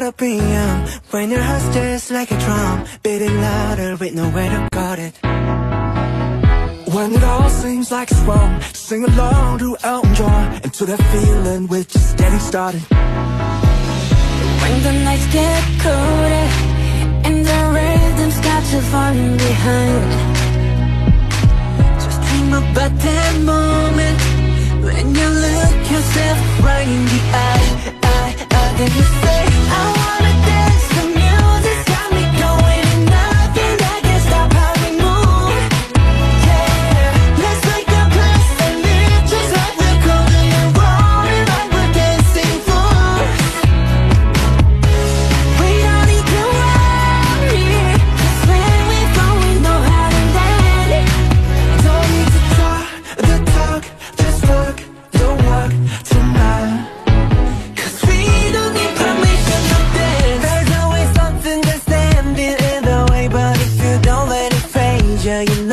a BM when your heart just like a drum, beating louder with nowhere to guard it. When it all seems like it's wrong, sing along to Elton John, and to that feeling we're just getting started. When the nights get colder and the rhythm's got you falling behind, just dream about that moment when you look yourself right in the eye. Then you say, I wanna dance, the music's got me going, and nothing that can stop how we move. Yeah, let's make a place and live just like we're golden and rolling like we're dancing fools. We don't need to worry, 'cause when we fall we know how to land. Don't need to talk the talk, just work the work tonight. There's always something that's standing in the way, but if you don't let it phase you,